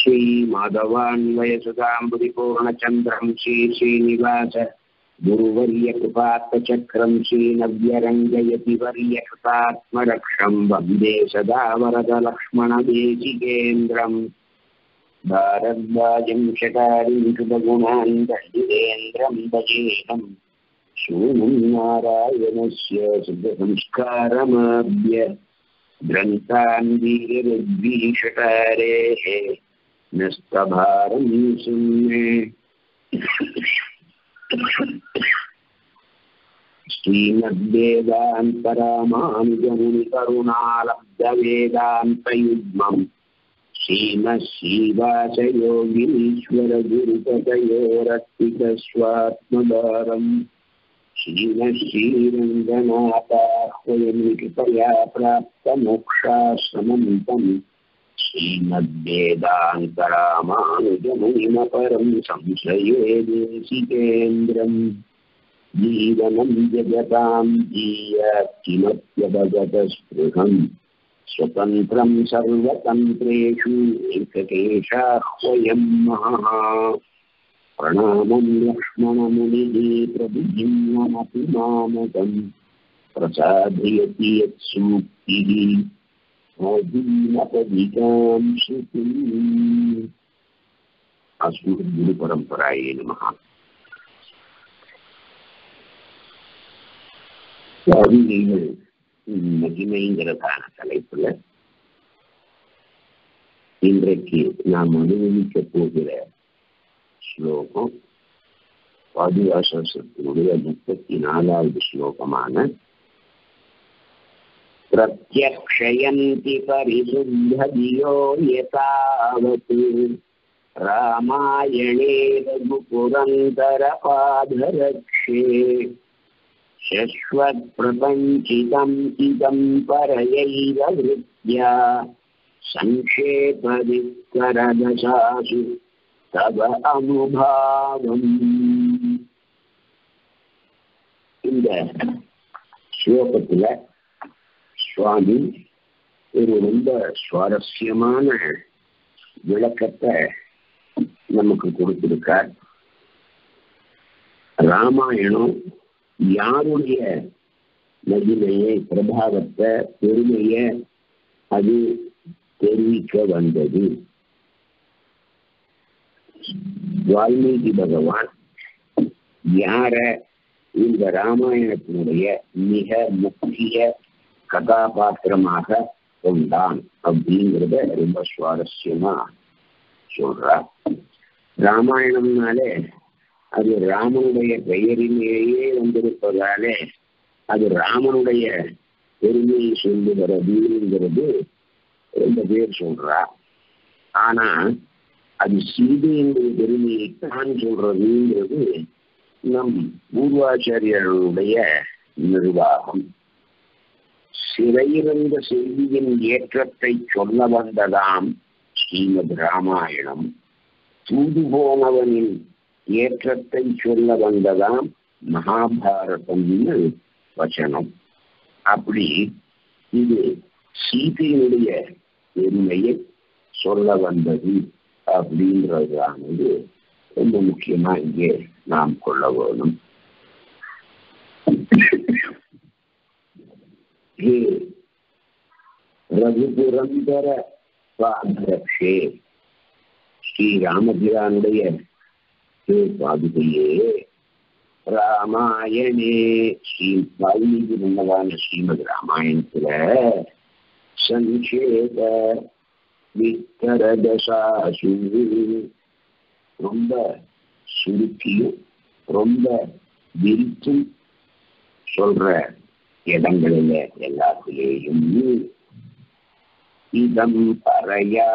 श्रीमाधवान्वयसुधाम्बुधिपूर्णचन्द्रं श्रीनिवास गुरुवर्यकृपात्तचक्रं श्रीनव्यरङ्गयति वर्यकृतात्मरक्षं वन्दे सदा वरदलक्ष्मणदेशिकेन्द्रम् भारद्वाजं शकारिं कृतगुणान्तर्जितेन्द्रं भजेहम् शूनं नारायणस्य सिद्धसंस्कारमाभ्य ग्रन्थान् वीरविद्वीषकारेः नस्तभारं सुम्मे श्रीमद्वेदान्तरामानुजमुनिकरुणालब्धवेदान्तयुग्मम् श्रीमश्रीवासयोगिनीश्वरगुरुपतयोरर्पितस्वात्मभारम् श्रीमश्रीरङ्गनाथाह्वयं कृपया प्राप्तमोक्षाश्रमं तं श्रीमद्वेदान्तरामानुजमुनिमपरं संश्रये देशिकेन्द्रम् जीवनं जगतां जीयात् किमप्यभगतस्पृहम् स्वतन्त्रं सर्वतन्त्रेषु एककेशाह्वयं महः प्रणामं लक्ष्मणमुनिः प्रभुजिह्वमपि मामकं प्रसादयति यत्सूक्तिः मोदीनपदिकां श्रुतिम् अस्मद्गुरुपरम्परायै नमः. சுவாமிகள் மகிமைங்கிறதான தலைப்புல இன்றைக்கு நாம் அனுபவிக்க போகிற ஸ்லோகம் பாதுகாசத்தினுடைய 34வது ஸ்லோகமான பிரத்யக்ஷயந்தி பரிசுத்ததியோ யதாவத் ராமாயணே ரகுபுரந்தரபாதரக்ஷே शश्वत् प्रपञ्चितं इदं परयैव वृत्या संक्षेपविस्तरदशासु तव अनुभावम्. இந்த ஸ்லோகத்துல சுவாமி ஒரு ரொம்ப சுவாரஸ்யமான விளக்கத்தை நமக்கு கொடுத்திருக்கார். ராமாயணம் யாருடைய மகிமையை, பிரபாவத்தை, பெருமையை அது தெரிவிக்க வந்தது? வால்மீகி பகவான் யார இந்த ராமாயணத்தினுடைய மிக முக்கிய கதாபாத்திரமாக கொண்டான் அப்படிங்கிறத ரொம்ப சுவாரஸ்யமா சொல்றார். ராமாயணம்னாலே அது ராமனுடைய பெயரிலேயே வந்திருப்பதாலே அது ராமனுடைய பெருமையை சொல்லுகிறதுங்கிறது ரொம்ப பேர் சொல்றா. ஆனா அது சீதையினுடைய பெருமையைத்தான் சொல்றதுங்கிறது நம் பூர்வாச்சாரியர்களுடைய நிர்வாகம். சிறையிருந்த செய்தியின் ஏற்றத்தை சொல்ல வந்ததாம் ஸ்ரீமத் ராமாயணம், தூது போனவனின் ஏற்றத்தை சொல்ல வந்ததாம் மகாபாரதம்னு வச்சனம். அப்படி இது சீதையினுடைய பெருமையை சொல்ல வந்தது அப்படின்றதானது ரொம்ப முக்கியமா இங்கே நாம் கொள்ள வேணும். ரகுபுரந்தர பாதரக்ஷே, ஸ்ரீராமபிரானுடைய பாதுகையே ராமாயணே, ஸ்ரீ வால்மீகி முன்னதான ஸ்ரீமத் ராமாயணத்துல சங்கேத வித்தரதசாசு ரொம்ப சுருக்கியும் ரொம்ப விரித்தும் சொல்ற இடங்களில எல்லாத்திலேயும் இதம் பரையா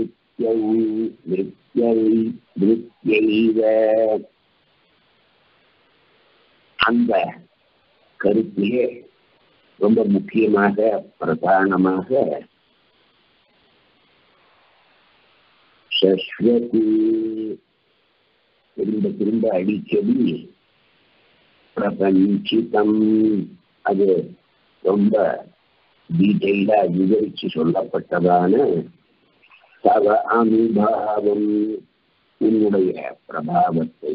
அந்த கருத்திலே ரொம்ப முக்கியமாக பிரதானமாக திரும்ப திரும்ப அடிக்கடி பிரபஞ்சிதம் அது ரொம்ப டீட்டெயிலா விவரிச்சு சொல்லப்பட்டதான தவ அனுபாவம் உன்னுடைய பிரபாவத்தை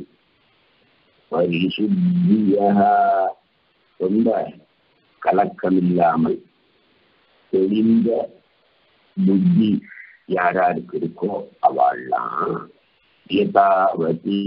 பரிசுத்தியா ரொம்ப கலக்கமில்லாமல் தெளிந்த புத்தி யாராருக்கு இருக்கோ அவள்லாம் யதாவதி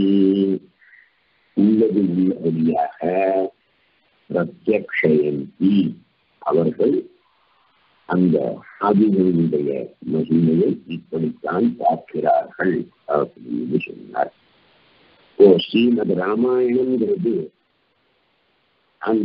உள்ளபடியாக பிரத்யக்ஷயந்தி அவர்கள் அந்த ஆதிகளுடைய மகிமையை இப்படித்தான் பார்க்கிறார்கள் அப்படின்னு சொன்னார். ஸ்ரீமத் ராமாயணம்ங்கிறது அந்த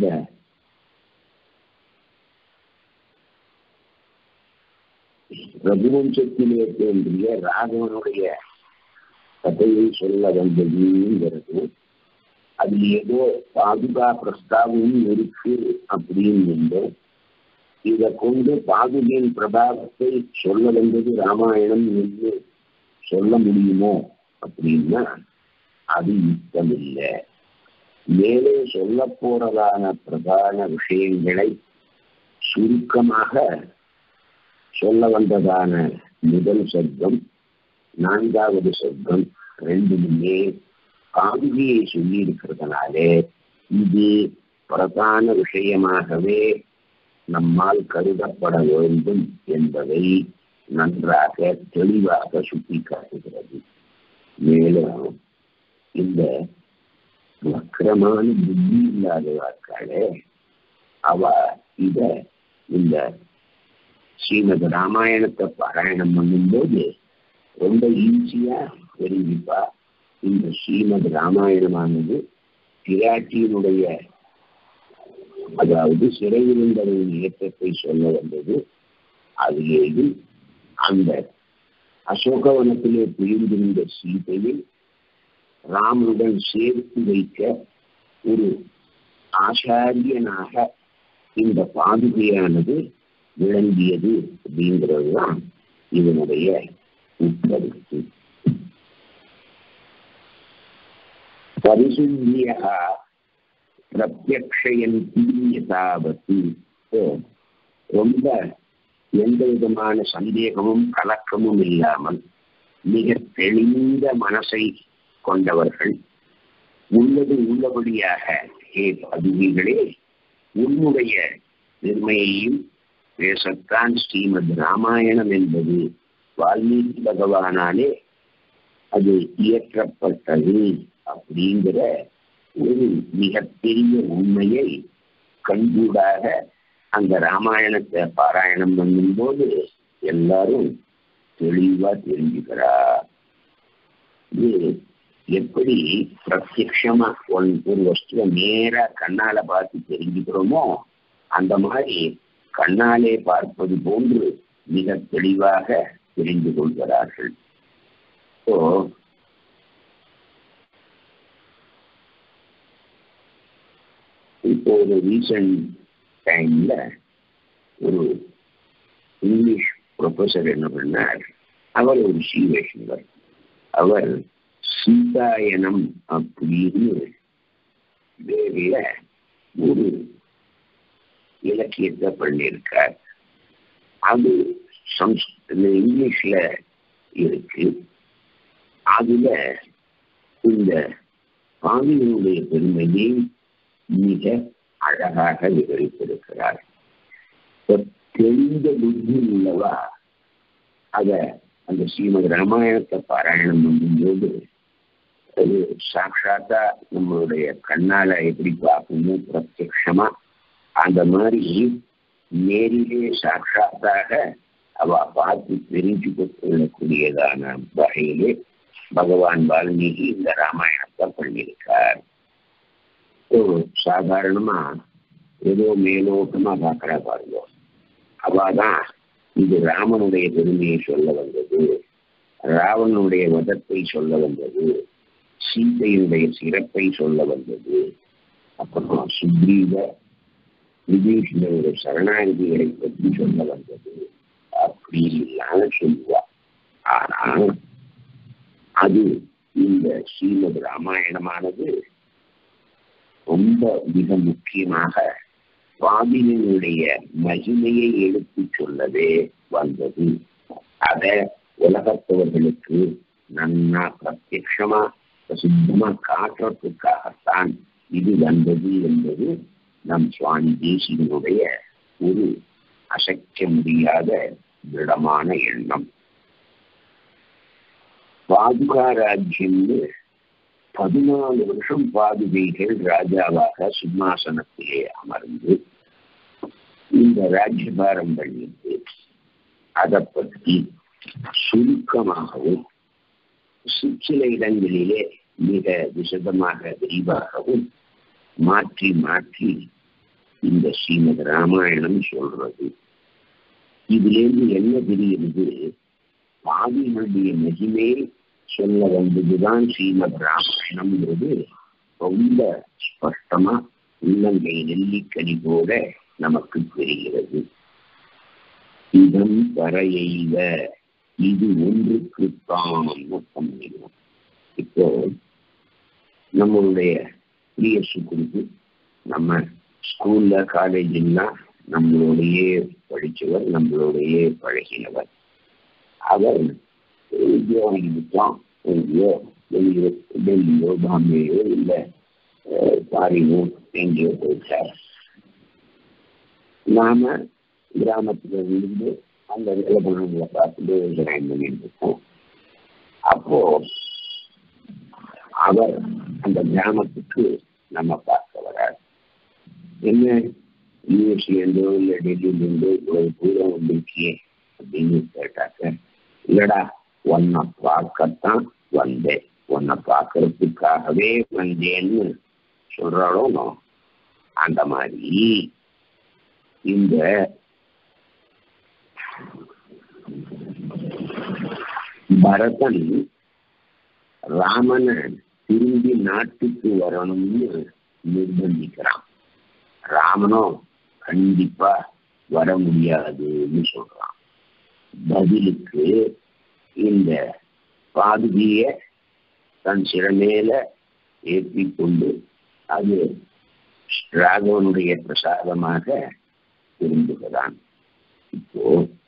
ரகுவம்சத்திலே தோன்றிய ராகவனுடைய கதையை சொல்ல வந்ததுங்கிறது அது ஏதோ பாதுகா பிரஸ்தாபமும் இருக்கு அப்படின்னு இதை கொண்டு பாதுகையின் பிரபாவத்தை சொல்ல வந்தது ராமாயணம் என்று சொல்ல முடியுமோ அப்படின்னா அது யுக்தமில்லை. மேலே சொல்ல போறதான பிரதான விஷயங்களை சுருக்கமாக சொல்ல வந்ததான முதல் சப்தம் நான்காவது சப்தம் ரெண்டுமே பாதுகையை சொல்லி இருக்கிறதுனாலே இது பிரதான விஷயமாகவே நம்மால் கருதப்பட வேண்டும் என்பதை நன்றாக தெளிவாக சுட்டி காட்டுகிறது. மேலும் இந்த வக்கரமான புத்தி இல்லாதவாக்காலே அவ இத இந்த ஸ்ரீமத் ராமாயணத்தை பாராயணம் பண்ணும்போது ரொம்ப ஈஸியா தெரிஞ்சுப்பா. இந்த ஸ்ரீமத் ராமாயணமானது பிராட்டியினுடைய அதாவது சிறையிருந்தவரின் இயக்கத்தை சொல்ல வந்தது. அதிலேயே அந்த அசோகவனத்திலே பிரிந்திருந்த சீதையில் ராமனுடன் சேர்த்து வைக்க ஒரு ஆச்சாரியனாக இந்த பாதுகையானது விளங்கியது அப்படிங்கிறதுதான் இதனுடைய உட்கருத்து. பரிசுத்தியா பிரத்யக்ஷயந்தி யதாவதி ரொம்ப எந்த விதமான சந்தேகமும் கலக்கமும் இல்லாமல் மிக தெளிந்த மனசை கொண்டவர்கள் உள்ளது உள்ளபடியாக பாதுகைகளே உன்னுடைய பெருமையையும் பேசத்தான் ஸ்ரீமத் ராமாயணம் என்பது வால்மீகி பகவானாலே அது இயற்றப்பட்டது அப்படிங்கிற ஒரு மிகப்பெரிய உண்மையை கண்கூடாக அந்த ராமாயணத்தை பாராயணம் பண்ணும்போது எல்லாரும் தெளிவா தெரிஞ்சுக்கிறா. இது எப்படி பிரத்யக்ஷமா ஒரு வஸ்துவை நேரா கண்ணால பார்த்து தெரிஞ்சுக்கிறோமோ அந்த மாதிரி கண்ணாலே பார்ப்பது போன்று மிக தெளிவாக தெரிந்து கொள்கிறார்கள். இப்போ ஒரு ரீசன்ட் டைம்ல ஒரு இங்கிலீஷ் ப்ரொஃபஸர் என்ன பண்ணார், அவர் ஒரு ஸ்ரீ வைஷ்ணவர். அவர் சீதாயனம் அப்படின்னு வேற ஒரு இலக்கியத்தை பண்ணியிருக்கார். அது இங்கிலீஷ்ல இருக்கு. அதுல இந்த பாவியினுடைய பெருமையை மிக அழகாக விவரித்திருக்கிறார். தெரிந்த புத்தி உள்ளவா அத அந்த ஸ்ரீமத் ராமாயணத்தை பாராயணம் பண்ணும்போது அது சாட்சாத்தா நம்மளுடைய கண்ணால எப்படி பார்க்கணும் பிரத்யக்ஷமா அந்த மாதிரி நேரிலே சாட்சாத்தாக அவ பார்த்து தெரிஞ்சு கொள்ளக்கூடியதான வகையிலே பகவான் வால்மீகி இந்த ராமாயணத்தை பண்ணியிருக்கார். சாதாரணமா ஏதோ மேலோட்டமா பார்க்கிறா பாருங்க, அவாதான் இது ராமனுடைய பெருமையை சொல்ல வந்தது, ராவனுடைய வதத்தை சொல்ல வந்தது, சீதையினுடைய சிறப்பை சொல்ல வந்தது, அப்புறம் சுக்ரீவ விபீஷணனுடைய சரணாகதிகளை பற்றி சொல்ல வந்தது அப்படின்னு சொல்லுவா. ஆனா அது இந்த ஸ்ரீமத் ராமாயணமானது ரொம்ப மிக முக்கியமாக பாபியினுடைய மகிமையை எடுத்து சொல்லவே வந்தது. அத உலகத்தவர்களுக்கு நன்னா பிரத்யட்சமா பிரசித்தமா காட்டுறதுக்காகத்தான் இது வந்தது என்பது நம் சுவாமி தேசிகனுடைய ஒரு அசைக்க முடியாத திடமான எண்ணம். பாதுகா ராஜ்யம்னு 14 வருஷம் பாதுகைகள் ராஜாவாக சிம்மாசனத்திலே அமர்ந்து இந்த ராஜ்யபாரம் பண்ணிட்டு அதை பற்றி சுருக்கமாகவும் சில இடங்களிலே மிக விசதமாக விரிவாகவும் மாற்றி மாற்றி இந்த ஸ்ரீமத் ராமாயணம் சொல்றது. இதிலிருந்து என்ன தெரியுது? பாவிகளுடைய மகிமே சொல்ல வந்ததுதான் ஸ்ரீமத் ராமாயணம்ங்கிறது ரொம்ப ஸ்பஷ்டமா உள்ளங்கை நெல்லிக்கனி போல நமக்கு தெரிகிறது. இதம் வரையைவ, இது ஒன்றுக்குத்தான் மொத்தம். இப்போ நம்மளுடைய பிரியசு குறித்து நம்ம ஸ்கூல்ல காலேஜெல்லாம் நம்மளோடையே படித்தவர், நம்மளோடையே பழகினவர். அவர் உத்தியோகம் எங்கேயோ வெளியோ டெல்லியோ பாம்பேயோ இல்லை பாரினோ எங்கேயோ போயிட்டார். நாம கிராமத்துல இருந்து அந்த வேலைகளை பார்த்துட்டு விவசாயம் பண்ணிட்டு இருக்கோம். அப்போ அவர் அந்த கிராமத்துக்கு நம்ம பார்க்க வரார். என்ன யூனிவர்சிட்டிலேருந்தோ இல்லை டெல்லியிலேருந்தோ இவ்வளவு தூரம் வந்திருக்கியே அப்படின்னு கேட்டாக்க, இல்லடா உன்னை பார்க்கத்தான் வந்தேன், உன்னை பார்க்கறதுக்காகவே வந்தேன்னு சொல்றாலும் அந்த மாதிரி இந்த பரதன் ராமனை திரும்பி நாட்டுக்கு வரணும்னு நிர்பந்திக்கிறான். ராமனோ கண்டிப்பா வர முடியாதுன்னு சொல்றான். பதிலுக்கு இந்த பாதுகைய தன் சிறமேல ஏற்றி கொண்டு அது ராகவனுடைய பிரசாதமாக திரும்புகிறான். இப்போ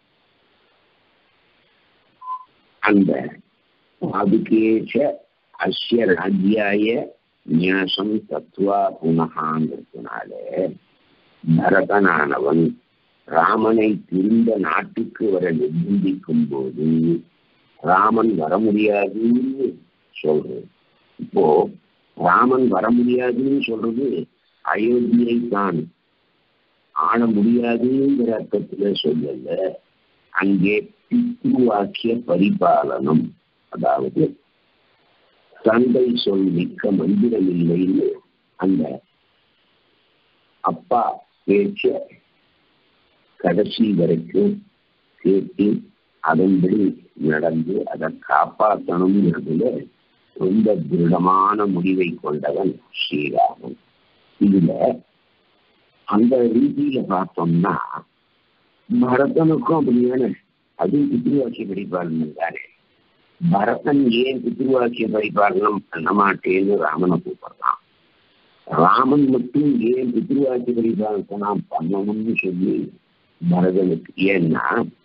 அந்த பாதுகேஷ அஸ்ய ராஜ்யாய நியாசம் தத்துவா புனகாங்கிறதுனால பரதனானவன் ராமனை திரும்ப நாட்டுக்கு வர நிர்பந்திக்கும் போது ராமன் வர முடியாதுன்னு சொல்றது. இப்போ ராமன் வர முடியாதுன்னு சொல்றது அயோத்தியை தான் ஆள முடியாதுங்கிற அர்த்தத்துல சொல்லல. அங்கே பித்ருவாக்கிய பரிபாலனம், அதாவது தந்தை சொல் மிக்க மந்திரம் இல்லைன்னு அந்த அப்பா பேச்ச கடைசி வரைக்கும் கேட்டு அதன்படி நடந்து அதை காப்பாற்றணும்ங்கிறதுல ரொம்ப திருடமான முடிவை கொண்டவன் ஸ்ரீராமன். இதுல அந்த ரீதியில பார்த்தோம்னா பரதனுக்கும் அப்படியான அதுவும் பித்ருவாக்கிய பரிபாலனம் தானே. பரதன் ஏன் பித்ருவாக்கிய பரிபாலனம் பண்ண மாட்டேன்னு ராமனை கூப்பிடுறான். ராமன் மட்டும் ஏன் பித்ருவாக்கிய பரிபாலனத்தை நாம் பண்ணணும்னு சொல்லி பரதனுக்கு, ஏன்னா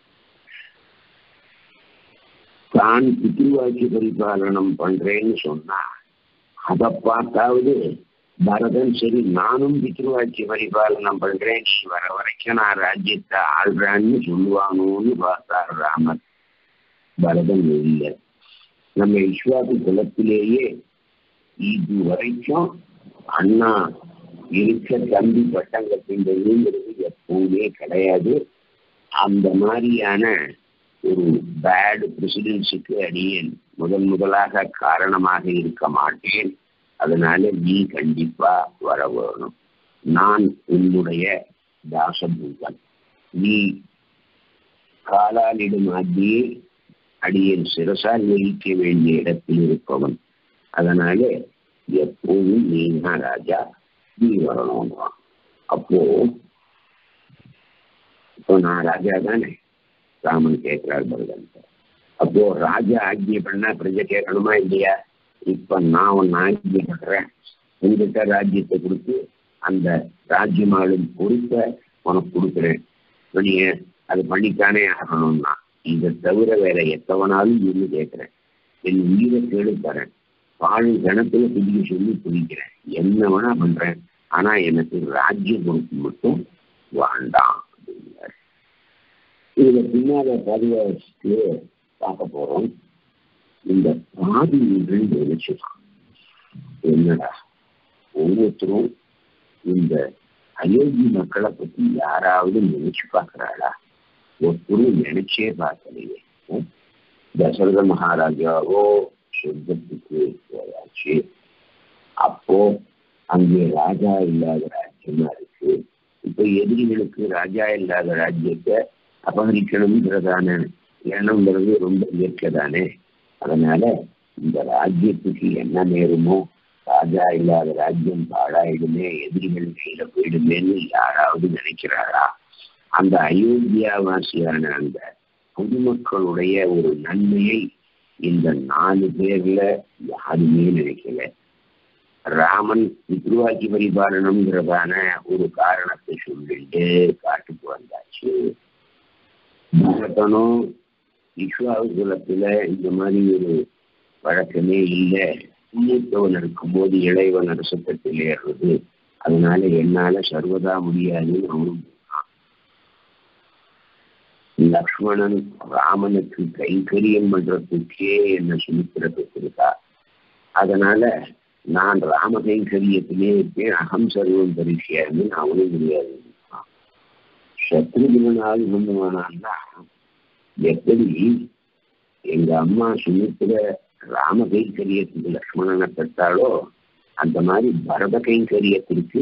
தான் பித்ருவாக்கிய பரிபாலனம் பண்றேன்னு சொன்னா அதை பார்த்தாவது பரதன் சரி நானும் பித்ருவாக்கிய பரிபாலனம் பண்றேன், நீ வர வரைக்கும் நான் ராஜ்யத்தை ஆள்றான்னு சொல்லுவானோன்னு பார்த்தார் ராமர். பரதன் இல்லை. நம்ம விஸ்வாச குலத்திலேயே இது வரைக்கும் அண்ணா இருக்க தம்பி பட்டங்கத்தின்றது எப்பவுமே கிடையாது. அந்த மாதிரியான ஒரு பேட் பிரசிடென்ஸுக்கு அடியேன் முதலாக காரணமாக இருக்க மாட்டேன். அதனால நீ கண்டிப்பா வர வேணும். நான் உன்னுடைய தாசபூதன், நீ காலாலிடும் ஆகியே அடியேன் சிரசால் வகிக்க வேண்டிய இடத்தில் இருப்பவன். அதனால எப்போதும் நீ தான் ராஜா, நீ வரணும். அப்போ இப்போ நான் ராஜா தானே, ராமன் கேட்கிறார் பரதன். அப்போ ராஜா ஆக்கிய பண்ணா பிரஜை கேட்கணுமா இல்லையா? இப்ப நான் உன்னை ஆக்கிய பண்றேன், உங்ககிட்ட ராஜ்யத்தை கொடுத்து அந்த ராஜ்யம் ஆளும் பொறுப்பை உனக்கு கொடுக்குறேன். நீ அது பண்ணித்தானே ஆகணும்னா இதை தவிர வேற எத்தவனாலும் இருந்து கேட்கிறேன், என் உயிரை கேடு தரேன், பாழு கணத்துல குதிக்க சொல்லி குதிக்கிறேன், என்ன வேணா பண்றேன், ஆனா எனக்கு ராஜ்ய பொறுப்பு மட்டும் வேண்டாம் அப்படிங்கிறார். இதுல பின்னால பதிவாச்சு பார்க்க போறோம். இந்த பாதி நினைச்சுதான் என்னடா ஒவ்வொருத்தரும் இந்த அயோத்தி மக்களை பத்தி யாராவது நினைச்சு பார்க்கிறாளா? ஒருத்தரும் நினைச்சே பார்க்கலையே. தசரத மகாராஜாவோ சொர்க்கத்துக்கு போயாச்சு, அப்போ அங்கே ராஜா இல்லாத ராஜ்யமா இருக்கு. இப்ப எதிரிகளுக்கு ராஜா இல்லாத ராஜ்யத்தை அபகரிக்கணும்ங்கிறதான எண்ணம்ங்கிறது ரொம்ப இயற்கை தானே. அதனால இந்த ராஜ்யத்துக்கு என்ன நேருமோ, ராஜா இல்லாத ராஜ்யம் பாழாயிடுமே, எதிரிகள் கையில போயிடுமேன்னு யாராவது நினைக்கிறாரா? அந்த அயோத்தியாவாசியான அந்த பொதுமக்களுடைய ஒரு நன்மையை இந்த 4 பேர்ல யாருமே நினைக்கல. ராமன் பித்ருவாக்கி பரிபாலனம்ங்கிறதான ஒரு காரணத்தை சொல்லிட்டு காட்டுக்கு வந்தாச்சு. பரதனும் விஸ்வாகுலத்துல இந்த மாதிரி ஒரு வழக்கமே இல்லை, மூத்தவன் இருக்கும்போது இளைவன் அரசத்தில் ஏறுறது, அதனால என்னால சர்வதா முடியாதுன்னு அவனும். லக்ஷ்மணன் ராமனுக்கு கைங்கரியம் பண்றதுக்கே என்ன சுமித்திர பெற்றிருக்கா, அதனால நான் ராம கைங்கரியத்திலே இருப்பேன், அகம் சர்வம் பரிசியான்னு அவனும் முடியாது. சத்ருகுணனால் பண்ணுவானான்னா எப்படி எங்க அம்மா சுமித்திர ராம கைங்கரியத்துக்கு லக்ஷ்மணனை பெற்றாலோ அந்த மாதிரி பரத கைங்கரியத்திற்கு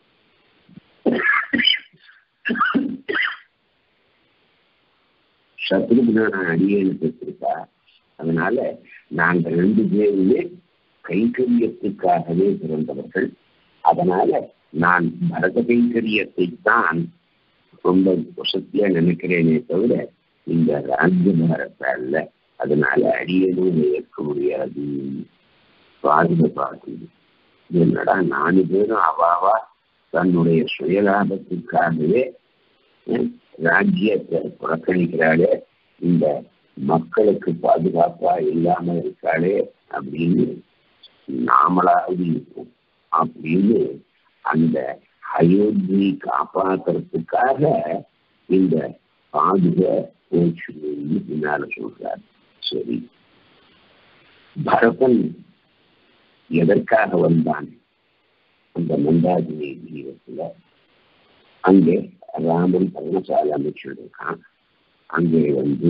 சத்ருகுணான அடியேன்னு பெற்றிருக்கா. அதனால நாங்கள் 2 பேருமே கைங்கரியத்துக்காகவே பிறந்தவர்கள். அதனால நான் பரத கைங்கரியத்தை தான் ரொம்ப வசதியா நினைக்கிறேனே தவிர இந்த ராஜ்யபாரத்தை அல்ல. அதனால அடியனும் ஏற்க முடியாது. பாதுகாப்பு என்னடா 4 பேரும் அவாவா தன்னுடைய சுயலாபத்துக்காகவே ராஜ்யத்தை புறக்கணிக்கிறாளே, இந்த மக்களுக்கு பாதுகாப்பா இல்லாம இருக்காளே அப்படின்னு நாமளாவது இருக்கும் அப்படின்னு அந்த அயோத்தியை காப்பாற்றுறதுக்காக இந்த போச்சுன்னு பின்னால சொல்றார். சரி, பரதன் எதற்காக வந்தான்? அந்த மந்தாகினி தீரத்துல அங்கே ராமன் பர்ணசாலை அமைச்சிருக்கான். அங்கே வந்து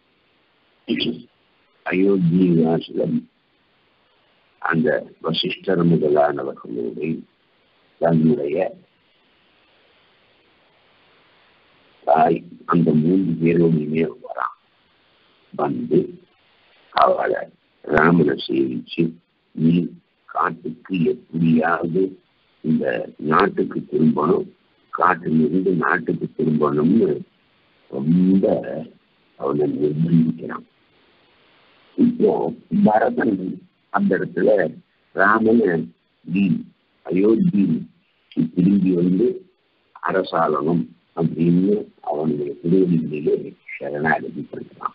அயோத்தி வாசலம் அந்த வசிஷ்டர் முதலானவர்களோடு தன்னுடைய தாய் அந்த 3 பேரோடையுமே வரான். வந்து அவளை ராமனை சேவிச்சு, நீ காட்டுக்கு எப்படியாவது இந்த நாட்டுக்கு திரும்பணும், காட்டிலிருந்து நாட்டுக்கு திரும்பணும்னு ரொம்ப அவனை நிர்பந்திக்கிறான். இப்போ பரதன் அந்த இடத்துல ராமனை அயோத்திக்கு திரும்பி வந்து அரசாளனும் அப்படின்னு அவனுடைய திருவடிகளிலே சரணாகதி பண்றான்.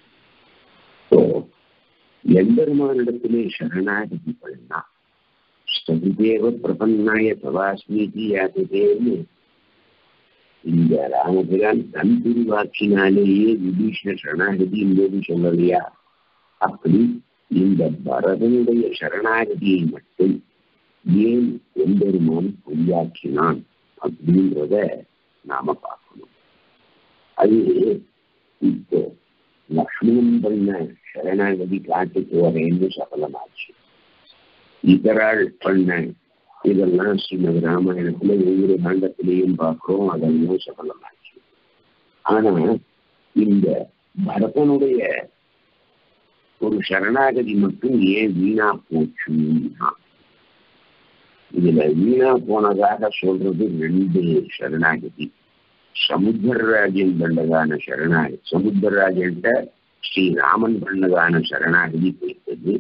எம்பெருமானிடத்திலே சரணாகதி பண்ணா சதிதேவ பிரபன்னாய சவாஸ்மீதி யாத்திரேன்னு இந்த ராமபிரான் தன் திருவாக்கினாலேயே விபீஷண சரணாகதி என்பது சொல்லலையா? அப்படி இந்த பரதனுடைய சரணாகதியை மட்டும் ஏன் எம்பெருமான் பொய்யாக்கினான் அப்படின்றத நாம பார்க்கணும். அது இப்போ லக்ஷ்மணன் பண்ண சரணாகதி காட்டுக்கு வரேன்னு சபலமாச்சு. இதரால் பண்ண இதெல்லாம் ஸ்ரீமத் ராமாயணத்துல ஒவ்வொரு காண்டத்திலையும் பார்க்கிறோம், அதெல்லாம் சபலமாச்சு. ஆனா இந்த பரதனுடைய ஒரு சரணாகதி மட்டும் ஏன் வீணா போச்சுன்னா, இதுல வீணா போனதாக சொல்றது 2 சரணாகதி. சமுத்திரராஜன் பண்ணதான சரணாகதி, சமுத்திரராஜன்ட்ட ஸ்ரீராமன் பண்ணதான சரணாகதி போய்த்தது.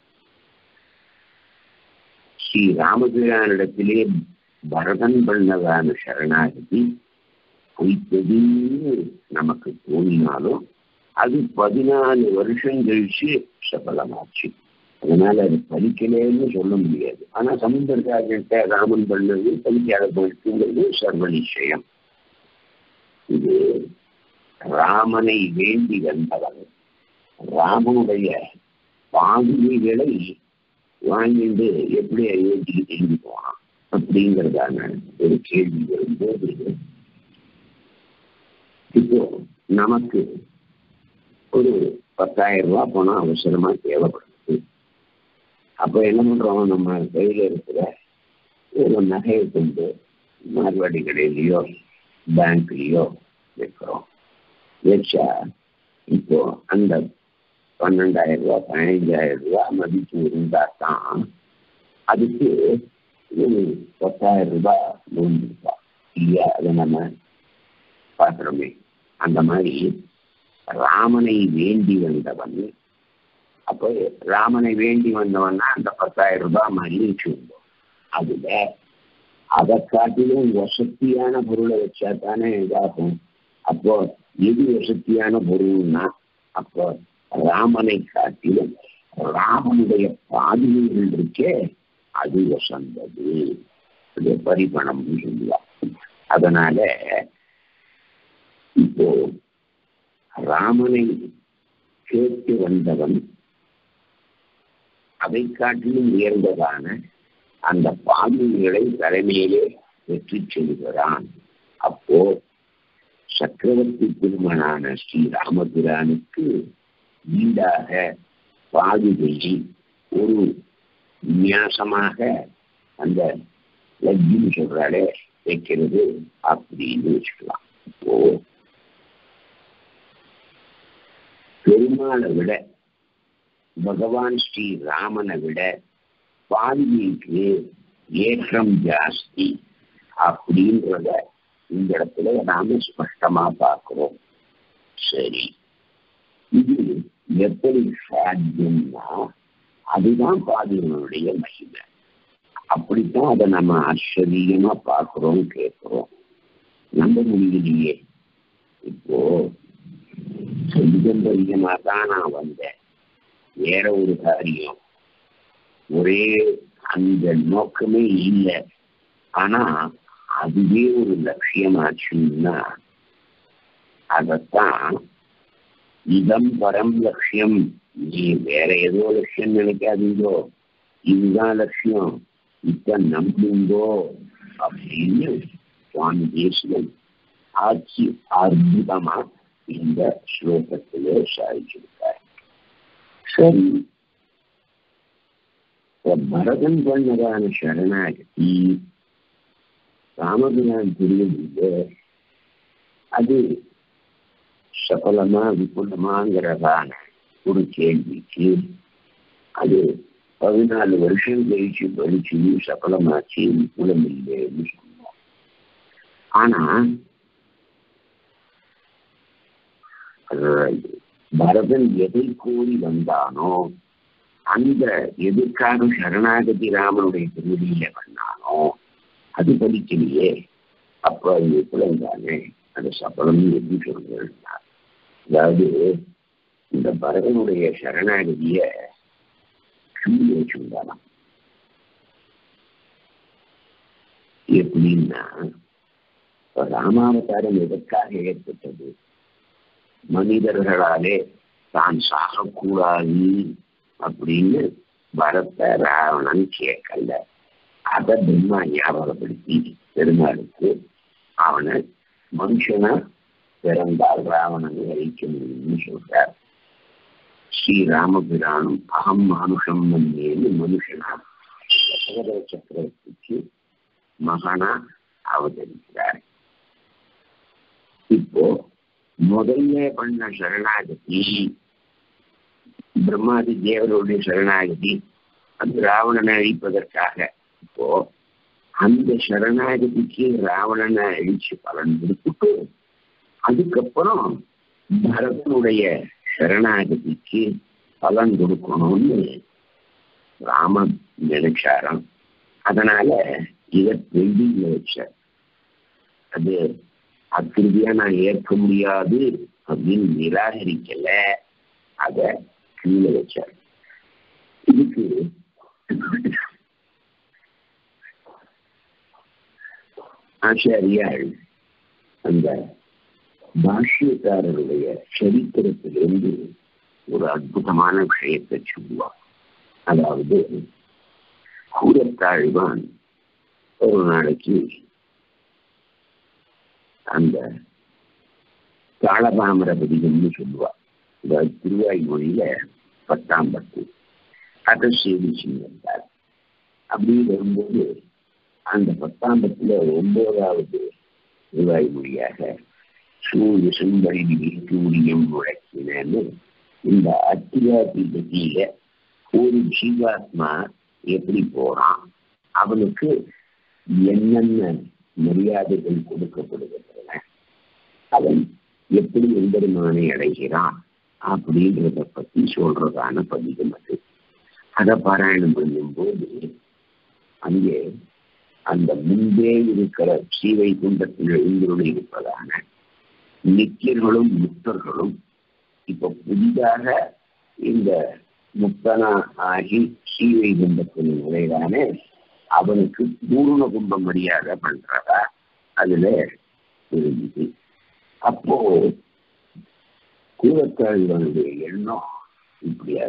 ஸ்ரீ ராமபிரானிடத்திலே பரதன் பண்ணதான சரணாகதி பொய்த்ததுன்னு நமக்கு தோணினாலும் அது 14 வருஷம் கழிச்சு சபலமாச்சு. அதனால அது பலிக்கலேன்னு சொல்ல முடியாது. ஆனா சமுத்திரராஜன்ட்ட ராமன் பண்ணது பலிக்காத போயிடுங்கிறது சர்வ நிச்சயம். இது ராமனை வேண்டி வந்தவன் ராமனுடைய பாதுகைகளை வாங்கிட்டு எப்படி அயோத்திக்கு திரும்பி போனான் அப்படிங்கிறதான ஒரு கேள்வி வரும்போது, இப்போ நமக்கு ஒரு 10,000 ரூபாய் பணம் அவசரமா தேவைப்படுது. அப்ப என்ன பண்றோம், நம்ம கையில இருக்கிற ஒரு நகையை கொண்டு மார்வாடி கடையிலையோ பேங்க்லயோ வைக்கிறோம். வச்சா இப்போ அந்த 12,000 ரூபாய் 15,000 ரூபாய் மதிப்பு இருந்தா தான் அதுக்கு 10,000 ரூபாய் லோன் இருப்பா இல்லையா? அதை நம்ம பார்க்கிறோமே. அந்த மாதிரி ராமனை வேண்டி வந்தவன், அப்போ ராமனை வேண்டி வந்தவன்னா அந்த 10,000 ரூபாய் மகிழ்ச்சி உண்டோம். அதுல அதை காட்டிலும் வசதியான பொருளை வச்சா தானே இதாகும். அப்போ எது வசதியான பொருள்னா, அப்போ ராமனை காட்டிலும் ராமனுடைய பாதுகைகள் இருக்கே அது வசந்தது, பரிபணம் சொல்லுவாங்க. அதனால இப்போ ராமனை கேட்டு வந்தவன் அதை காட்டிலும் உயர்ந்ததான அந்த பாதுகைகளை தலைமையிலே வெற்றி செல்கிறான். அப்போ சக்கரவர்த்தி திருமணான ஸ்ரீ ராமபிரானுக்கு ஈடாக பாதுகையை ஒரு விநியாசமாக அந்த லட்சுமி சொல்றாளே வைக்கிறது அப்படின்னு வச்சுக்கலாம். இப்போ பெருமாளை விட பகவான் ஸ்ரீ ராமனை விட பாதுகைக்கு ஏற்றம் ஜாஸ்தி அப்படின்றத இந்த இடத்துல நாம ஸ்பஷ்டமா பார்க்கிறோம். சரி, இது எப்படி சாத்தியம்னா அதுதான் பாதுகையினுடைய மகிமை. அப்படித்தான் அதை நம்ம ஆச்சரியமா பார்க்கிறோம், கேட்கிறோம், நம்ப முடியலையே. இப்போ சந்தர்ப்பமா தான் நான் வந்தேன், வேற ஒரு காரியம், ஒரே அந்த நோக்கமே இல்லை. ஆனா அதுவே ஒரு லட்சியமாச்சுன்னா அதத்தான் இதம் பரம் லட்சியம், நீ வேற ஏதோ லட்சியம் நினைக்காதீங்கோ, இதுதான் லட்சியம், இப்ப நம்புங்கோ அப்படின்னு சுவாமி தேசிகன் ஆட்சி அற்புதமா இந்த ஸ்லோகத்திலே சாதிச்சிருக்கார். சரி, பரதன் பண்ணதான சரணாகதி ராமபிரான் புரியுது, அது சபலமா விபுலமாங்கிறதான ஒரு கேள்விக்கு அது 14 வருஷம் கழிச்சு படிச்சு சபலமாச்சு, விபுலம் இல்லைன்னு சொன்னோம். ஆனா பரதன் எதை கூறி வந்தானோ, அந்த எதற்காக சரணாகதி ராமனுடைய திருவடியில பண்ணானோ அது படிக்கலையே. அப்ப அது விபுலம் தானே, அது சபலம் எப்படி சொல்றார். அதாவது இந்த பரதனுடைய சரணாகதிய வச்சுருந்தாலாம். எப்படின்னா, ராமாவதாரம் எதற்காக ஏற்பட்டது? மனிதர்களாலே தான் சாகக்கூடாது அப்படின்னு பரத ராவணன் கேட்கல. அதை பிரம்மா ஞாபகப்படுத்தி பெருமாளுக்கு அவனை மனுஷனா பிறந்தால் ராவணனை அழிக்க முடியும்னு சொல்றார். ஸ்ரீராமபிரானும் அகம் மனுஷம் மன்னேன்னு மனுஷனா சக்கரவர்த்திக்கு மகனா அவதரிக்கிறார். இப்போ முதல்ல பண்ண சரணாகதி பிரம்மாதி தேவருடைய சரணாகதி, அது ராவணனை அழிப்பதற்காக. இப்போ அந்த சரணாகதிக்கு ராவணனை அழிச்சு பலன் கொடுத்துட்டு அதுக்கப்புறம் பரதனுடைய சரணாகதிக்கு பலன் கொடுக்கணும்னு ராமன் நினைச்சாராம். அதனால இதை பெண்டிங்ல வச்சார். அது அக்கிருதியா நான் ஏற்க முடியாது அப்படின்னு நிராகரிக்கல, அத கீழே வச்சார். இதுக்கு ஆச்சாரியால் அந்த பாஷ்யக்காரருடைய சரித்திரத்திலிருந்து ஒரு அற்புதமான விஷயத்தை சொல்லுவார். அதாவது கூரத்தாழ்வான் ஒரு நாளைக்கு அந்த காலபாமர பதிகம்னு சொல்லுவார். இந்த திருவாய்மொழியில 10ஆம் பத்து அதை சேவிச்சு வந்தார். அப்படி வரும்போது அந்த 10ஆம் பத்துல 9வது திருவாய்மொழியாக சூரிய சுந்தரி சூரியம் முழக்கினு இந்த அத்தியாத்தி பத்தியில ஒரு ஜீவாத்மா எப்படி போறான், அவனுக்கு என்னென்ன மரியாதைகள் கொடுக்கப்படுகின்றன, அவன் எப்படி எம்பெருமானை அடைகிறான் அப்படின்றத பத்தி சொல்றதான பதிகம் அது. அதை பாராயணம் பண்ணும் போது அங்கே அந்த முன்பே இருக்கிற ஸ்ரீவைகுண்டத்தில் எழுந்தருளி இருப்பதான நித்தியர்களும் முக்தர்களும் இப்ப புதிதாக இந்த முக்தனா ஆகி ஸ்ரீவைகுண்டத்தில் நுழைதான அவனுக்கு பூர்ண கும்ப மரியாதை பண்றதா அதுல இருந்துச்சு. அப்போ கூரத்தாழ்வானுடைய எண்ணம் இப்படியா,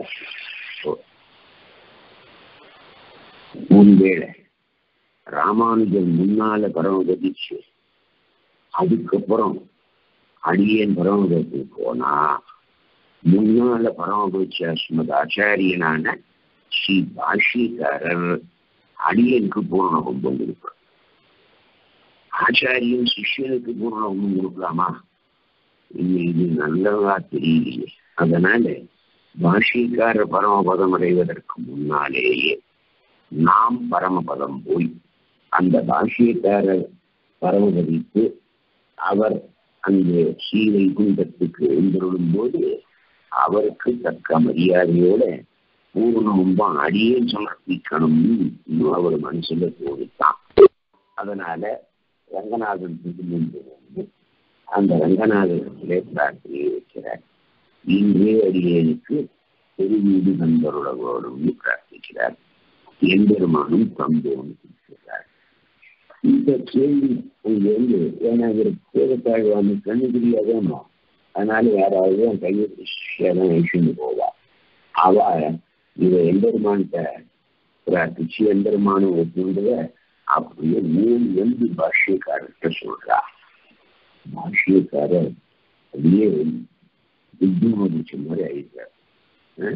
ஒருவேளை ராமானுஜன் முன்னால பரமகதிச்சு அதுக்கப்புறம் அடியேன் பரமகத்துக்கு போனா முன்னால பரமபட்ச ஸ்ரீமத் ஆச்சாரியனான ஸ்ரீ பாஷ்யக்காரர் அடியனுக்கு பூர்ண கும்பம் கொடுப்பார். ஆச்சாரியன் சிஷ்யனுக்கு பூர்ண கும்பம் கொடுக்கலாமா? இது நல்லதா தெரியலையே. அதனால பாஷ்யக்காரர் பரமபதம் அடைவதற்கு முன்னாலேயே நாம் பரமபதம் போய் அந்த பாஷ்யக்காரர் பரமபதித்து அவர் அங்கே ஸ்ரீவைகுண்டத்துக்கு எழுந்தருளும் போது அவருக்கு தக்க மரியாதையோட பூர்ணமும் அடியே சமர்ப்பிக்கணும்னு இன்னும் அவர் மனசுல தோணித்தான். அதனால ரங்கநாதனுக்கு முன்பு அந்த ரங்கநாதத்திலே பிரார்த்தனையை வைக்கிறார். இன்றே அடியேனுக்கு ஒரு வீடு நண்பருடவோடும் பிரார்த்திக்கிறார். எம்பெருமானும் தந்தோன்னு சொல்கிறார். இந்த கேள்வி இருந்து ஏன்னா இவருக்கு கூரத்தாழ்வானு கண்ணு தெரியாதோ, அதனால யாராவது கையை ஐஷன்னு போவா. அவ இவ எம்பெருமான்கிட்ட பிரார்த்திச்சு எம்பெருமானும் ஒப்புன்றத அப்படியே மூணு வந்து பாஷ்யக்காரர்கிட்ட சொல்றா. பாஷ்யக்காரர் அப்படியே புத்திமதிச்ச மாதிரி ஆயிட்டார்.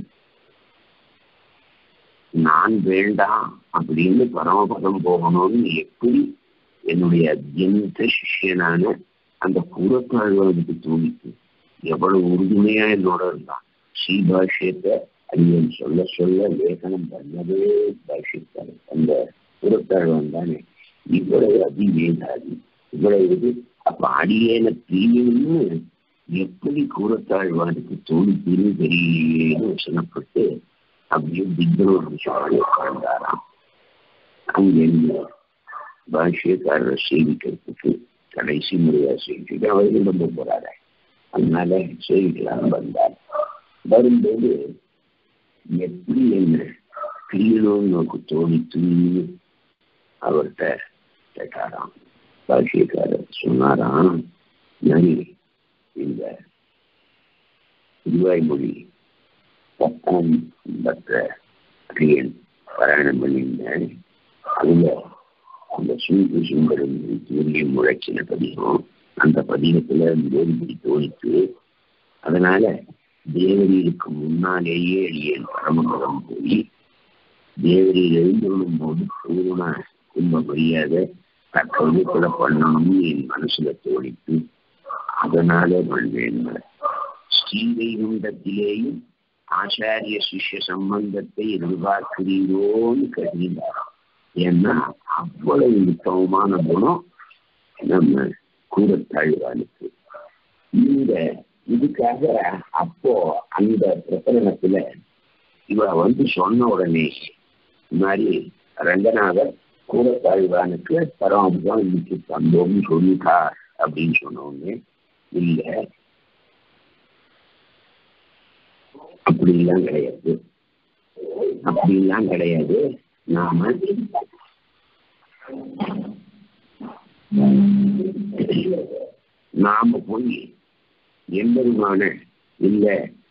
நான் வேண்டாம் அப்படின்னு பரமபதம் போகணும்னு எப்படி என்னுடைய அத்தியந்த சிஷ்யனான அந்த கூரத்தாழ்வானுக்கு தோணிக்கு எவ்வளவு உறுதுணையா என்னோட இருந்தான். ஸ்ரீபாஷ்யத்தை அடியன் சொல்ல சொல்ல லேசனம் பண்ணவே பாஷ்யத்தாரு அந்த கூரத்தாழ்வான் தானே. இவ்வளவு அதிவேதாதி இவ்வளவு அப்ப அடியேன பிரியம்னு எப்படி கூரத்தாழ்வானுக்கு தோணிக்குன்னு தெரியலேன்னு வசனப்பட்டு அப்படியே திக்னோர் உட்கார்ந்தாராம். அங்கிருந்து பாஷ்யக்காரரை சேவிக்கிறதுக்கு கடைசி முறையா சேவிச்சுட்டு அவர்கள் ரொம்ப போறாரு. அதனால சேவிக்கலாம் வந்தார். வரும்போது எப்படி என்ன பிரியணும்னு நோக்கு தோணித்துன்னு அவர்கிட்ட கேட்டாராம். பாஷ்யக்காரர் சொன்னாராம், நான் இந்த திருவாய்மொழி 10ஆம் பாராயணம் பண்ணியிருந்தேன். அதுல அந்த சூரிய சுந்தரம் சூரியம் முழக்கின பதிகம் அந்த பதிகத்துல வேறுபடி தோணித்து, அதனால தேவரீருக்கு முன்னாலேயே என் பரமபதம் போய் தேவரீர் எழுந்துள்ளும் போது பூர்ண கும்ப மரியாதை தக்கது கூட பண்ணணும்னு என் மனசுல தோணித்து அதனால பண்ணுவேன். ஸ்ரீவைகுண்டத்திலேயும் ஆச்சாரிய சிஷ்ய சம்பந்தத்தை எதிர்பார்க்கிறீரோன்னு கருதினாராம். ஏன்னா அவ்வளவு உத்தமமான குணம் நம்ம கூரத்தாழ்வானுக்கு. இந்த இதுக்காக அப்போ அந்த பிரகரணத்துல இவ வந்து சொன்ன உடனே இந்த மாதிரி ரங்கநாதர் கூரத்தாழ்வானுக்கு பரமபதம் இன்னைக்கு தந்தோம்னு சொல்லிட்டா அப்படின்னு சொன்ன உடனே இல்ல அப்படிலாம் கிடையாது. அப்படிலாம் கிடையாது. நாம போய் எம்பெருமான இல்ல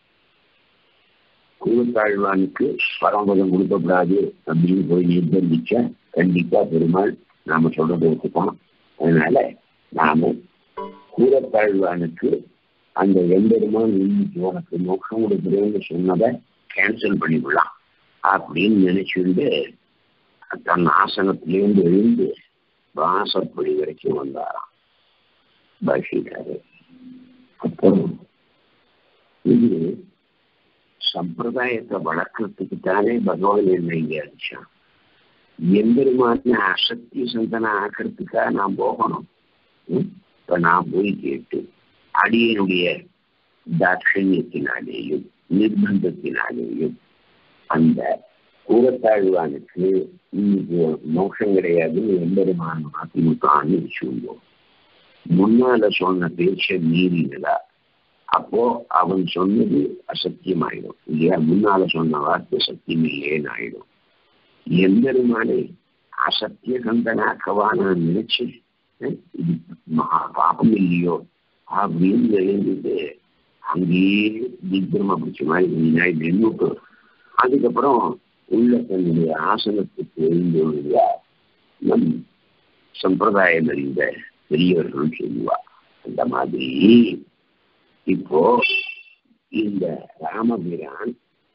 கூத்தாழ்வானுக்கு பரமபதம் கொடுக்கக்கூடாது அப்படின்னு போய் நிர்பந்திச்சா கண்டிப்பா பெருமாள் நாம சொல்றதை ஒத்துப்போம். அதனால நாம கூத்தாழ்வானுக்கு அந்த எம்பெருமான் இன்னைக்கு உனக்கு மோட்சம் கொடுக்குறேன்னு சொன்னதை கேன்சல் பண்ணிவிடலாம் அப்படின்னு நினைச்சுட்டு தன் ஆசனத்திலேருந்து எழுந்து வாசப்படி வரைக்கும் வந்தாராம் பாஷிக்காரு. அப்புறம் இது சம்பிரதாயத்தை வளர்க்கறதுக்கு தானே பகவான் என்ன இங்க அடிச்சான். எம்பெருமான அசக்தி சந்தனை ஆக்கிறதுக்காக நான் போகணும். இப்ப நான் போய் கேட்டு அடியனுடைய தாட்சண்யத்தினாலேயும் நிர்பந்தத்தினாலேயும் அந்த கூறத்தாழ்வானுக்கு இன்னைக்கு மோட்சம் கிடையாதுன்னு எம்பெருமான அதிமுகன்னு சொல்லுவோம். முன்னால சொன்ன பேச்ச மீறினதா அப்போ அவன் சொன்னது அசத்தியமாயிடும் இல்லையா? முன்னால சொன்ன வார்த்தை சத்தியம் இல்லையேன்னு ஆயிடும். எம்பெருமானை அசத்திய கந்தனாக்கவா நான் நினைச்சு இது மகா பாபம் இல்லையோ அப்படின்னு எழுந்துட்டு அங்கேயே திக்ரமா பிடிச்ச மாதிரி முன்னாடி நின்றுட்டு அதுக்கப்புறம் உள்ள தன்னுடைய ஆசனத்துக்கு எழுந்தோடுவா நம் சம்பிரதாயம் அறிந்த பெரியவர்கள் சொல்லுவா. அந்த மாதிரி இப்போ இந்த ராமபிரான்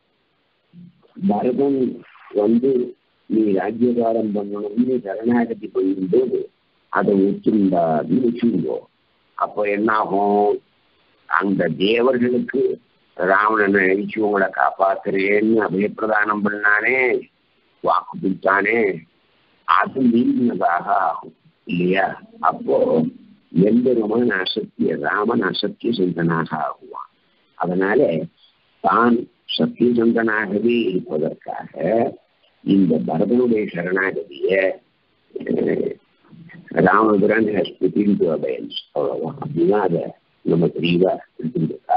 பரதன் நீ ராஜ்யகாரம் பண்ணணும்னு சரணாகதி போயிருந்தோடு அதை ஒத்துண்டான்னு வச்சுருந்தோம். அப்போ என்னாகும்? அந்த தேவர்களுக்கு ராவணனை அழிச்சு உங்களை காப்பாத்துறேன்னு அபயப்பிரதானம் பண்ணானே, வாக்கு கொடுத்தானே, அது மீறினதாக ஆகும் இல்லையா? அப்போ எம்பெருமான் அசத்திய ராமன் அசத்திய சிந்தனாக ஆகுவான். அதனால தான் சத்திய சிந்தனாகவே இருப்பதற்காக இந்த பரதனுடைய சரணாகதிய ராமபிரான் ஹஸ் புட் இன்டு அபயன்ஸ். அவ்வளவுதான். அப்படிதான் அதை நம்ம தெளிவா எடுத்துருக்கா.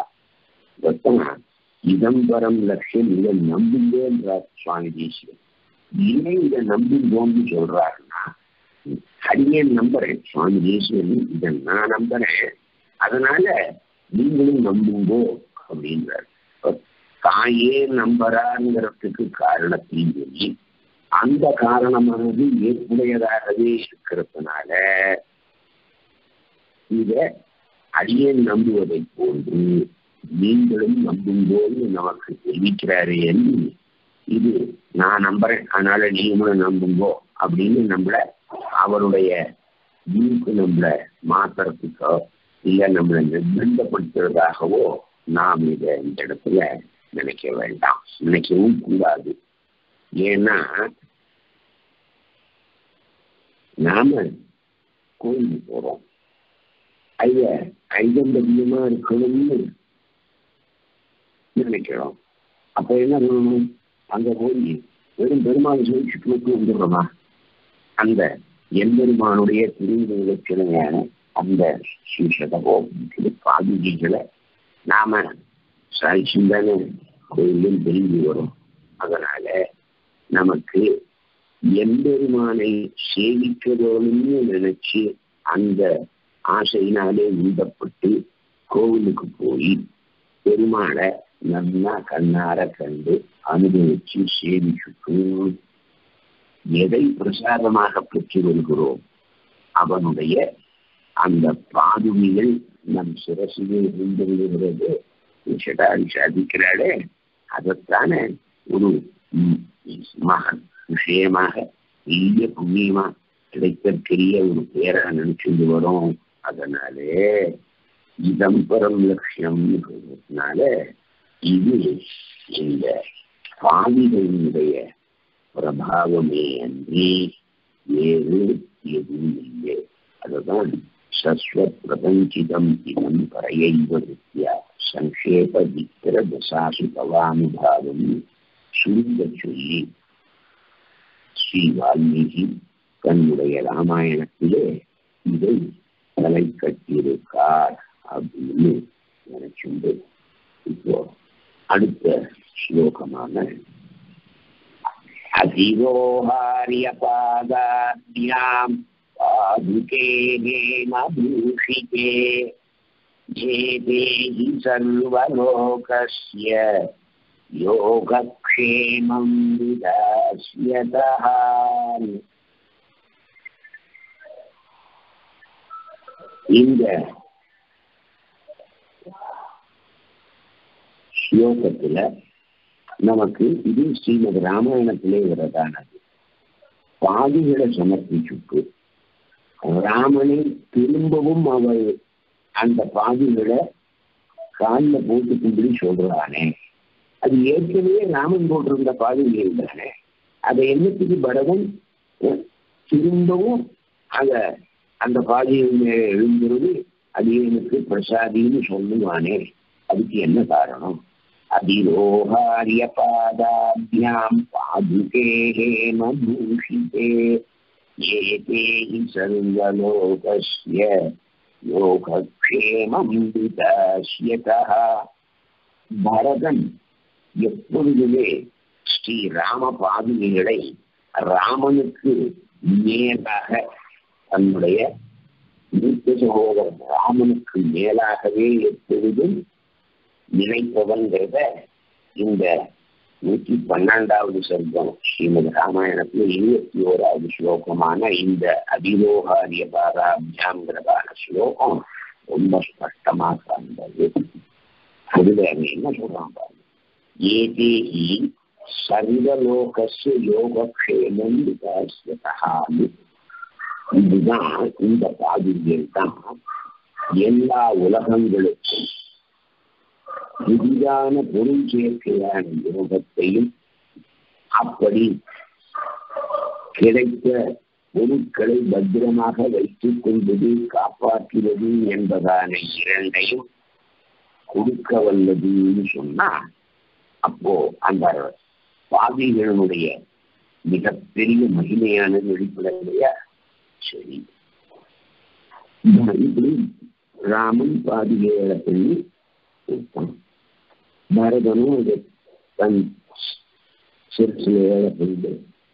இதம்பரம் லட்சியம் இதை நம்புங்கன்றார் சுவாமி தேசியம். ஏன் இதை நம்புங்கோன்னு சொல்றாருன்னா, அடியேன் நம்புறேன் சுவாமி தேசியம், இதை நான் நம்புறேன், அதனால நீங்களும் நம்புங்கோ அப்படின்றார். தாயே நம்பறாங்கிறதுக்கு காரணத்தையும் சொல்லி அந்த காரணமானது ஏற்புடையதாகவே இருக்கிறதுனால இத அடியேன் நம்புவதை போன்று நீங்களும் நம்பும்போது நமக்கு தெரிவிக்கிறாரு. இது நான் நம்புறேன் அதனால நீங்களும் நம்புங்கோ அப்படின்னு நம்மள அவருடைய வீட்டு நம்மள மாத்துறதுக்கோ இல்ல நம்மளை நிர்பந்தப்படுத்துறதாகவோ நாம் இதை இந்த இடத்துல நினைக்க வேண்டாம், நினைக்கவும் கூடாது. ஏன்னா நாம கோயிலுக்கு போறோம், ஐதம்பரியமா இருக்கணும்னு நினைக்கிறோம். அப்ப என்ன பண்ணணும்? அங்க போய் வெறும் பெருமாள் சொல்லிட்டு வந்துடுறோமா? அந்த எம்பெருமானுடைய திருவிழக்கிழமையான அந்த ஸ்ரீசதகோ பாதுகைகளை நாம சாய்ச்சிந்தானே கோயிலும் தெரிஞ்சு வரும். அதனால நமக்கு எம்பெருமானை சேவிக்கிறோம்னு நினைச்சு அந்த ஆசையினாலே உண்டப்பட்டு கோவிலுக்கு போய் பெருமாளை நல்லா கண்ணார கண்டு அனுபவிச்சு சேவிச்சுட்டு எதை பிரசாதமாக பெற்று வருகிறோம்? அவனுடைய அந்த பாதுகைகள் நம் சிரசிலே இருந்திருக்கிறது ஷடாரி சாதிக்கிறாளே, அதைத்தானே ஒரு மகன் விஷயமாக பெரிய புண்ணியமா கிடைக்கக்கூடிய ஒரு பேரை நினைச்சுட்டு வரும். அதனாலே இதம்பரம் லட்சியம்னு சொல்றதுனால இது இந்த பாவிகளுடைய பிரபாவமே அன்றி வேறு எதுவும் இல்லை. அதுதான் சஸ்வத் பிரபஞ்சிதம் இதம் பரையைவ வித்யா சங்கேப விக்கிர தசாசு பவானுபாவம் சுருங்க சொல்லி ஸ்ரீ வால்மீகி தன்னுடைய ராமாயணத்திலே இதை தலை கட்டியிருக்கார் அப்படின்னு நினைச்சுண்டு இப்போ அடுத்த ஸ்லோகமான அதிரோஹாரிய பாதாத்யாம் பாதுகே மபூஷிதே ஏதேஹி சர்வலோகஸ்ய யோகக்ஷேமம் விதாஸ்யதஹ. இந்த ஸ்லோகத்துல நமக்கு இது ஸ்ரீமத் ராமாயணத்திலே வரதானது. பாதிகளை சமர்ப்பிச்சுட்டு ராமனை திரும்பவும் அவர் அந்த பாதிகளை காலில் போட்டுக்கும்படி சொல்றானே, அது ஏற்கனவே ராமன் போட்டிருந்த பாதிகள் தானே. அதை என்னத்துக்கு பரதன் திரும்பவும் அந்த பாதியை எழுந்துறது அது எனக்கு பிரசாதின்னு சொல்லுவானே, அதுக்கு என்ன காரணம்? அதிரோஹாரிய பாதாப்யாம் பாதுகே மபூஷிதே ஏதேஹி சர்வலோகஸ்ய யோகக்ஷேமம் விதாஸ்யதஹ. பரதன் எப்பொழுதுமே ஸ்ரீராம பாதுகைகளை ராமனுக்கு மேலாக, தன்னுடைய மூத்த சகோதரன் ராமனுக்கு மேலாகவே எப்பொழுதும் நினைப்பவன்கிறத இந்த 112வது சர்க்கம் ஸ்ரீமத் ராமாயணத்துல 21வது ஸ்லோகமான இந்த அதிரோஹாரிய பாதாப்யாம்ங்கிறதான ஸ்லோகம் ரொம்ப ஸ்பஷ்டமாக இருந்தது. அதுல அங்க என்ன சொல்றான் பாருங்க, ஏதேஹி சர்வலோகஸ்ய யோகக்ஷேமம் விதாஸ்யதஹான்னு. இதுதான், இந்த பாதுகையில் தான் எல்லா உலகங்களுக்கும் புதிதான பொருள் சேர்க்கையான யோகத்தையும் அப்படி கிடைத்த பொருட்களை பத்திரமாக வைத்துக் கொள்வது, காப்பாற்றுவது என்பதான இரண்டையும் கொடுக்க வல்லதுன்னு சொன்னா, அப்போ அந்த பாதிகளுடைய மிகப்பெரிய மகிமையான வெளிப்பட இல்லையா? சரி, இப்படி ராமன் பாதிகைகளை பண்ணி பரதனும் தன் சிறுசில ஏழப்பட்டு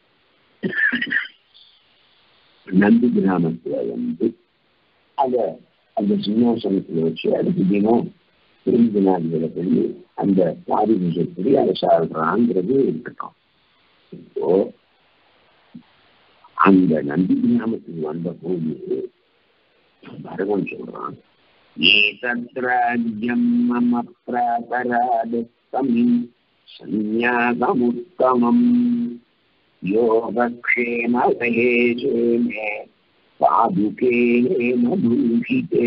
நந்தி கிராமத்துல வந்து அந்த சிம்மாசனத்துல வச்சு அடுத்த தினம் பிரிந்து நாடுகளை பண்ணி அந்த பாதிப்படி அதை சாடுறாங்கிறது இருக்கட்டும். இப்போ அந்த நந்தி கிராமத்துக்கு வந்த போது பரதன் சொல்றான், ஏதத்ராஜ்யம் மம பிராதராதத்தம் சந்நியாசமுத்தமம் யோகக்ஷேமஹேஷே பாதுகே மபூஷிதே.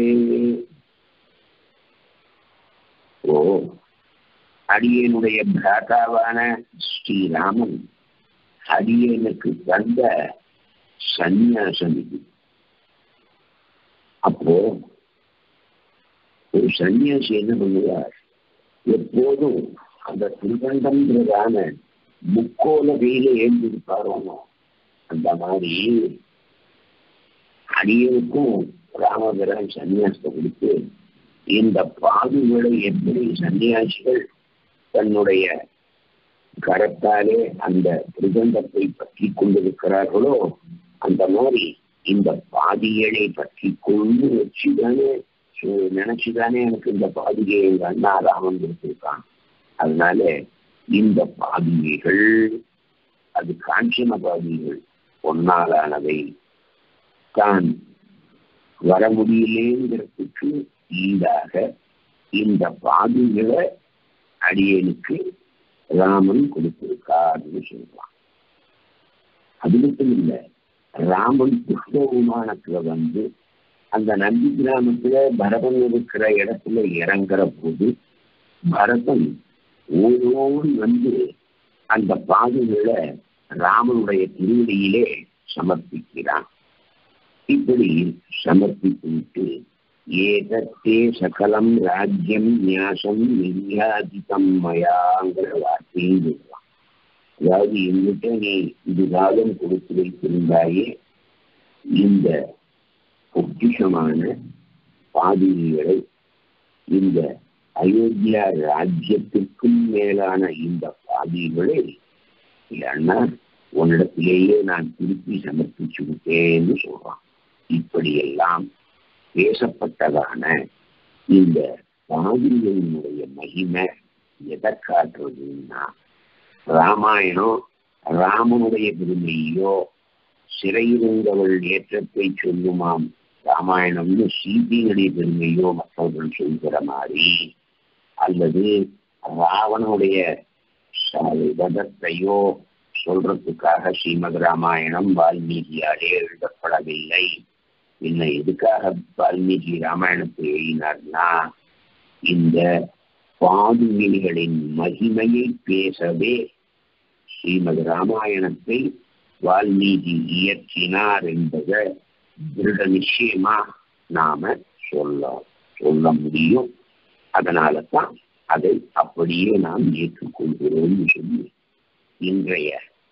ஓ, அடியனுடைய பிராதாவான ஸ்ரீராமன் அடியனுக்கு தந்த சந்நியாசம் இது. அப்போ ஒரு சன்னியாசி என்ன பண்ணுவார், எப்போதும் அந்த திருகண்டம்ங்கிறதான முக்கோல கையில ஏந்திருப்பாரோ அந்த மாதிரி அடியனுக்கும் ராமபிரான் சன்னியாசத்தை கொடுத்து இந்த பாதுகளை எப்படி சன்னியாசிகள் தன்னுடைய கரத்தாலே அந்த திருகண்டத்தை பற்றி கொண்டிருக்கிறார்களோ அந்த மாதிரி இந்த பாதிகளை பற்றி கொண்டு வச்சுதானே நினைச்சுதானே எனக்கு இந்த பாதிகை எங்க அண்ணா ராமன் கொடுத்திருக்கான். அதனால இந்த பாதிகைகள் அது காஞ்சன பாதிகள் பொன்னாலானவை தான் வர முடியலேங்கிறதுக்கு ஈடாக இந்த பாதிகளை அடியனுக்கு ராமன் கொடுத்திருக்காருன்னு சொல்றான். அது மட்டும் இல்லை, ராமன் புஷ்ப விமானத்துல வந்து அந்த நந்தி கிராமத்துல பரதன் இருக்கிற இடத்துல இறங்குற போது பரதன் ஓடோடு வந்து அந்த பாதுகளை ராமனுடைய திருவடியிலே சமர்ப்பிக்கிறான். இப்படி சமர்ப்பித்து ஏதத்தே சகலம் ராஜ்யம் நியாசம் நிர்யாதிதம் மயாங்கிற வார்த்தையும் சொல்றான். அதாவது என்கிட்ட நீ இது காலம் கொடுத்து வைத்திருந்தாயே இந்த பொக்கிஷமான பாதிகளை இந்த அயோத்தியா ராஜ்யத்திற்கும் மேலான இந்த பாதிகளை இல்லைன்னா உன்னிடத்திலேயே நான் திருப்பி சமர்ப்பிச்சு விட்டேன்னு சொல்றான். இப்படியெல்லாம் பேசப்பட்டதான இந்த பாதிகளினுடைய மகிமை எதை காட்டுறதுன்னா, ராமாயணம் ராமனுடைய பெருமையோ சிறையிருந்தவள் ஏற்றத்தை சொல்லுமாம் ராமாயணம்னு சீதையுடைய பெருமையோ மற்றவர்கள் சொல்கிற மாதிரி, அல்லது ராவனுடைய வதத்தையோ சொல்றதுக்காக ஸ்ரீமத் ராமாயணம் வால்மீகியாலே எழுதப்படவில்லை. இன்னும் எதுக்காக வால்மீகி ராமாயணத்தை எழுதினார்னா, இந்த பாதுகைகளின் மகிமையை பேசவே ஸ்ரீமத் ராமாயணத்தை வால்மீகி இயற்றினார் என்பதை திருட நிச்சயமா நாம சொல்ல முடியும். அதனால தான் அதை அப்படியே நாம் ஏற்றுக்கொள்கிறோம் சொல்லி இன்றைய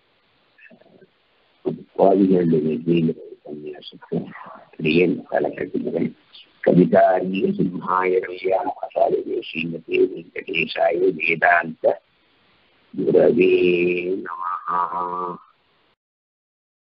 பாதுகளுடைய உபன்யாசத்தை காலகட்டங்கள் கவிதாரிய சிம்ஹாய ஸ்ரீமதே வெங்கடேசாய வேதாந்த குரவே நமஹ.